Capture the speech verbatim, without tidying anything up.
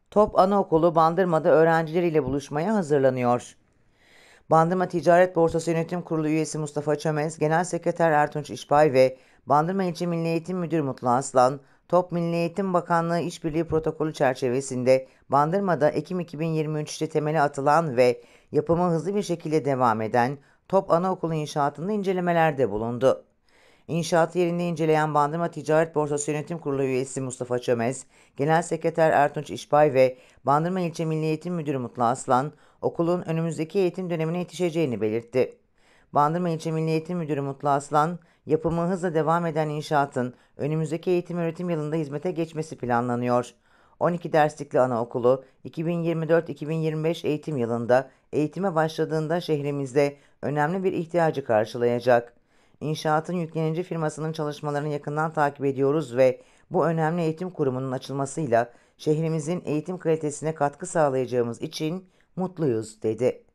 Top Anaokulu Bandırma'da öğrencileriyle buluşmaya hazırlanıyor. Bandırma Ticaret Borsası Yönetim Kurulu üyesi Mustafa Çömez, Genel Sekreter Ertunç İşbay ve Bandırma İlçe Milli Eğitim Müdürü Mutlu Aslan, Top Milli Eğitim Bakanlığı İşbirliği Protokolü çerçevesinde Bandırma'da Ekim iki bin yirmi üçte temeli atılan ve yapımı hızlı bir şekilde devam eden Top Anaokulu inşaatında incelemelerde bulundu. İnşaatı yerinde inceleyen Bandırma Ticaret Borsası Yönetim Kurulu üyesi Mustafa Çömez, Genel Sekreter Ertunç İşbay ve Bandırma İlçe Milli Eğitim Müdürü Mutlu Aslan, okulun önümüzdeki eğitim dönemine yetişeceğini belirtti. Bandırma İlçe Milli Eğitim Müdürü Mutlu Aslan, yapımı hızla devam eden inşaatın önümüzdeki eğitim öğretim yılında hizmete geçmesi planlanıyor. on iki derslikli anaokulu iki bin yirmi dört iki bin yirmi beş eğitim yılında eğitime başladığında şehrimizde önemli bir ihtiyacı karşılayacak. İnşaatın yüklenici firmasının çalışmalarını yakından takip ediyoruz ve bu önemli eğitim kurumunun açılmasıyla şehrimizin eğitim kalitesine katkı sağlayacağımız için mutluyuz, dedi.